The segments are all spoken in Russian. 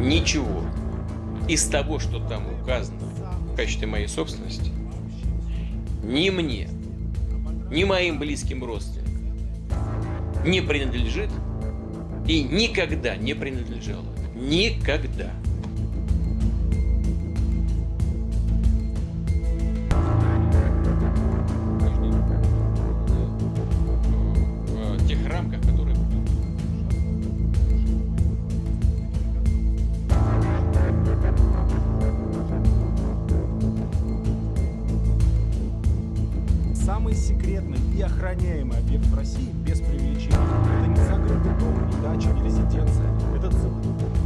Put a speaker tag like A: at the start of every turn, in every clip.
A: ничего из того, что там указано в качестве моей собственности, ни мне, ни моим близким родственникам не принадлежит и никогда не принадлежало. Никогда. В тех рамках, которые...
B: Самый секретный и охраняемый объект в России, без преувеличения, это не загородный дом, не дача, не резиденция. Это целый.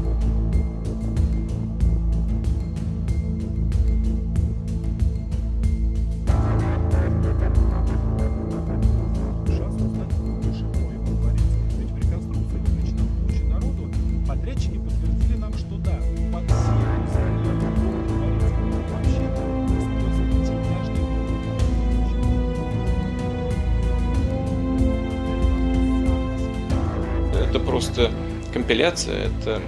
B: Шанс узнать больше о его дворце. Ведь в реконструкции вовлечена куча народу. Подрядчики подтвердили нам, что да, под всем дворец вообще остается пятиэтажный дом.
A: Это просто компиляция, это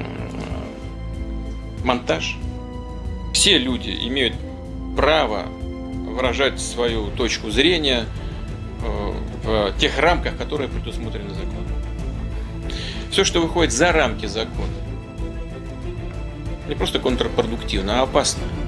A: монтаж. Все люди имеют право выражать свою точку зрения в тех рамках, которые предусмотрены законом. Все, что выходит за рамки закона, не просто контрпродуктивно, а опасно.